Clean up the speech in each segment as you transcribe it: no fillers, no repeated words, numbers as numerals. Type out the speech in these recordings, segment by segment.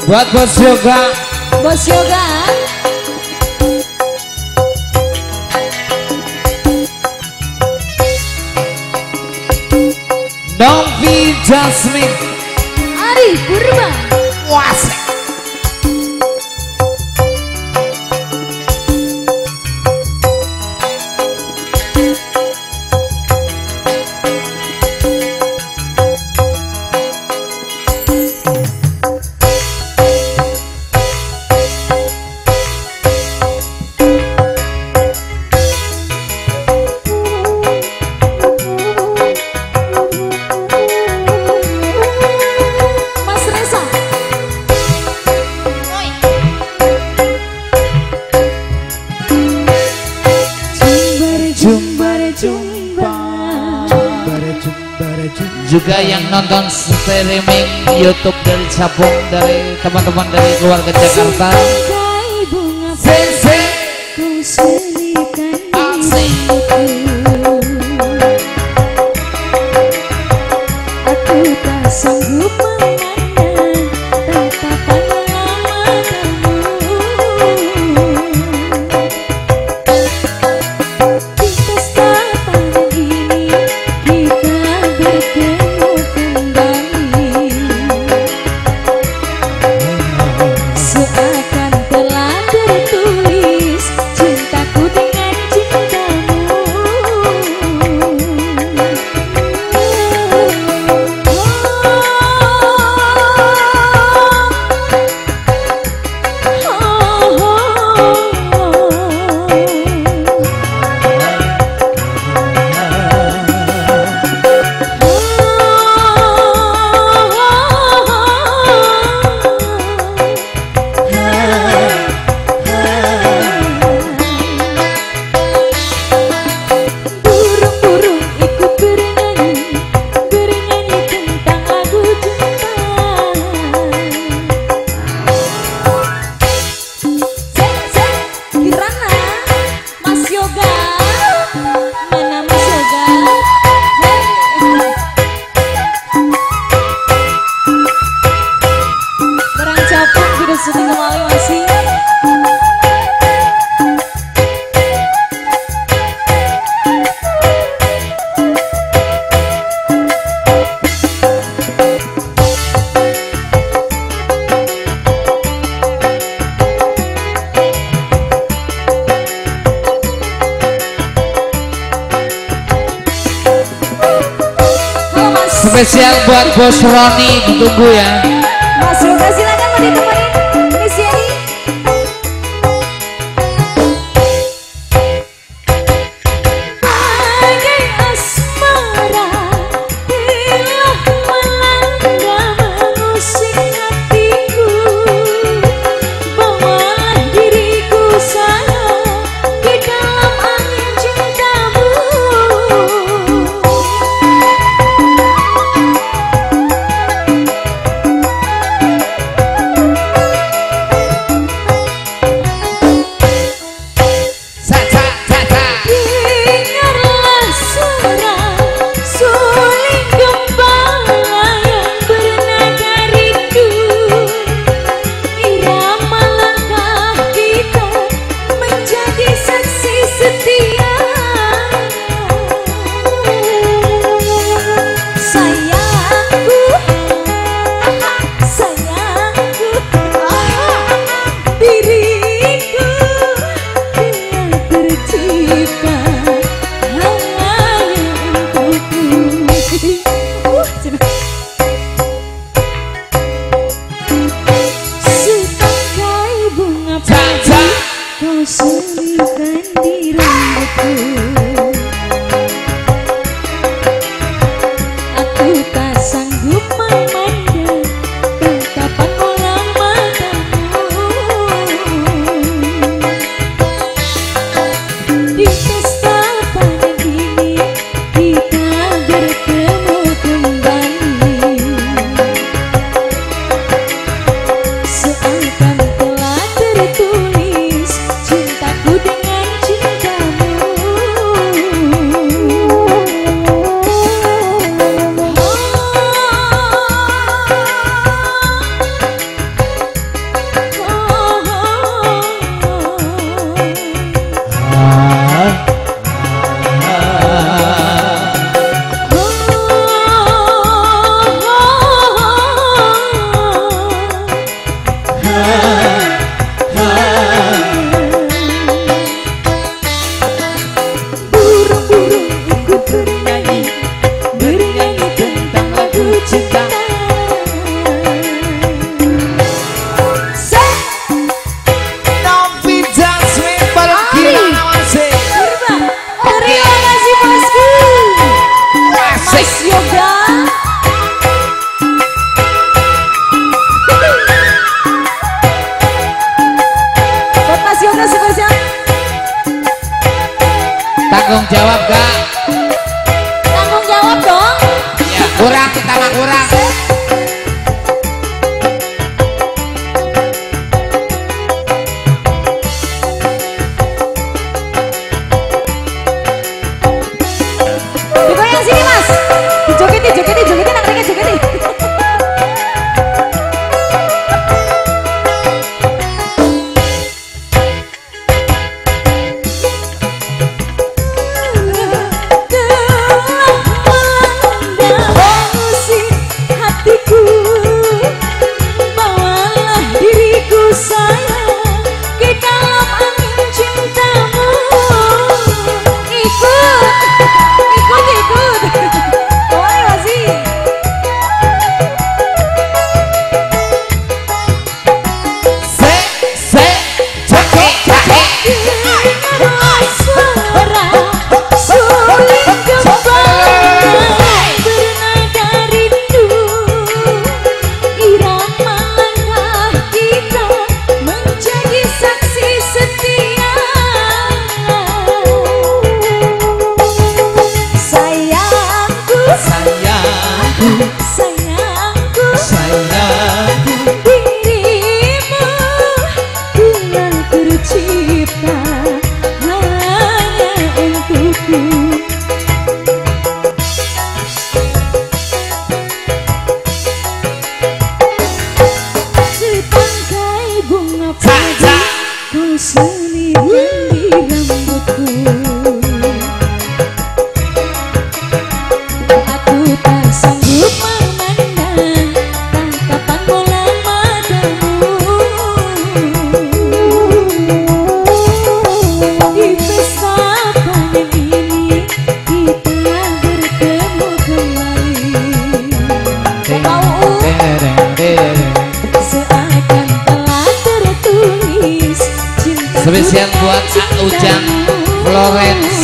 Buat bos yoga. Bos yoga. Novi Jasmine. Ari Purba. Wasek. Juga yang nonton streaming YouTube dari Cabung, dari teman-teman dari keluarga Jakarta. Sensei, aku tak sanggup memandang tatapan matamu. Di pesta pagi ini kita bertemu kembali, seakan telah tertulis cintaku dengan cintamu. Syuting kembali masih. Spesial buat Bos Roni, ditunggu ya. Mas Yoga silakan mau ditemani Miss Yeni. Bagai asmara telah melanda mengusik hatiku, bawalah diriku sana di dalam angin cintamu. Kau selipkan di rambutku, aku tak sanggup memandang tatapan orang matamu. Di pesta pagi ini kita bertemu kembali, seakan telah tertulis cintaku dengan cintamu. tanggung jawab gak? Tanggung jawab dong. Ya kurang, kita mah kurang. Digoyang sini mas. Dijogeti, jogeti, jogeti, nangkringnya jogeti. Spesial buat Kak Ujang Florence.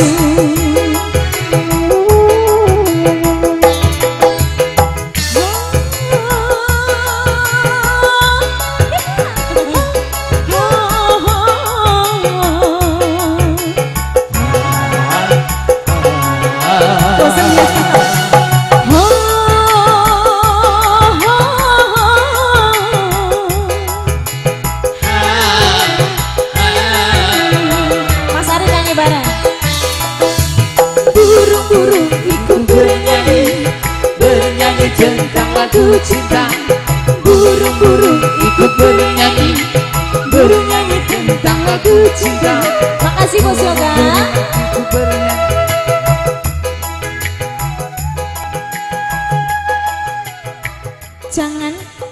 Burung-burung ikut bernyanyi, bernyanyi tentang lagu cinta. Burung-burung ikut bernyanyi, bernyanyi tentang lagu cinta. Makasih Bos Yoga. Jangan